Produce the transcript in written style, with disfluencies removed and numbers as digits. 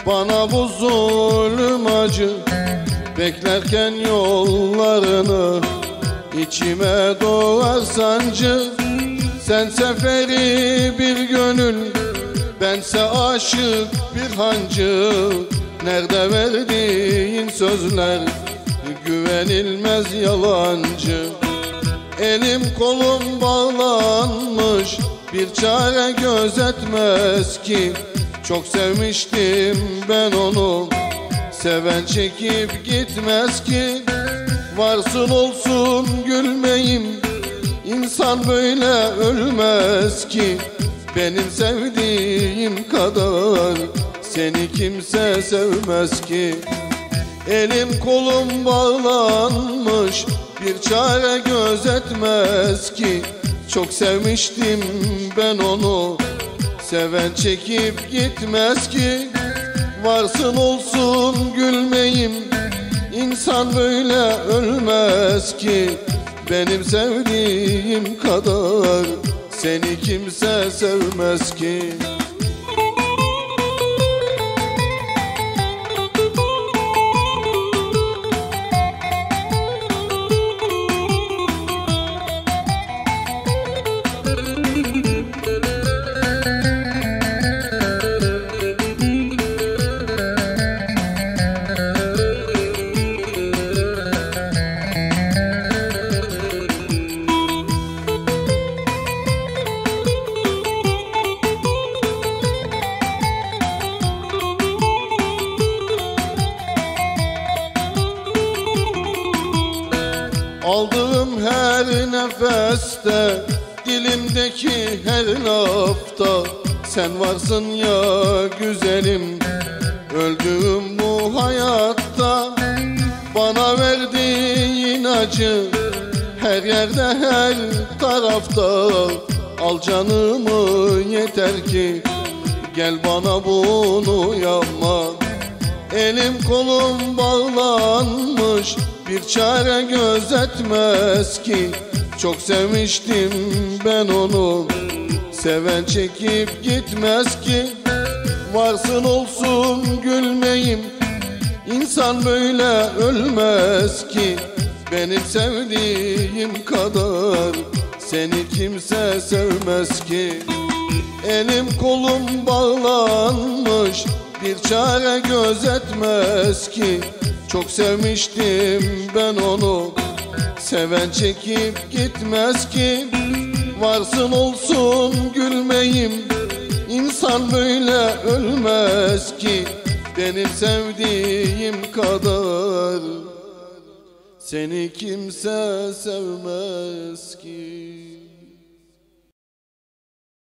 Bana bu zulüm acı, beklerken yollarını, içime doğar sancı. Sen seferi bir gönül, bense aşık bir hancı. Nerede verdiğin sözler, güvenilmez yalancı. Elim kolum bağlanmış, bir çare gözetmez ki. Çok sevmiştim ben onu, seven çekip gitmez ki. Varsın olsun gülmeyim, İnsan böyle ölmez ki. Benim sevdiğim kadar seni kimse sevmez ki. Elim kolum bağlanmış, bir çare gözetmez ki. Çok sevmiştim ben onu, seven çekip gitmez ki. Varsın olsun gülmeyim, İnsan böyle ölmez ki. Benim sevdiğim kadar seni kimse sevmez ki. Aldığım her nefeste, dilimdeki her lafta sen varsın ya güzelim. Öldüğüm bu hayatta bana verdiğin acı, her yerde her tarafta. Al canımı yeter ki, gel bana bunu yapma. Elim kolum bağlanmış, bir çare gözetmez ki. Çok sevmiştim ben onu, seven çekip gitmez ki. Varsın olsun gülmeyim, İnsan böyle ölmez ki. Benim sevdiğim kadar seni kimse sevmez ki. Elim kolum bağlanmış, bir çare gözetmez ki. Çok sevmiştim ben onu, seven çekip gitmez ki. Varsın olsun gülmeyim, İnsan böyle ölmez ki. Benim sevdiğim kadar seni kimse sevmez ki.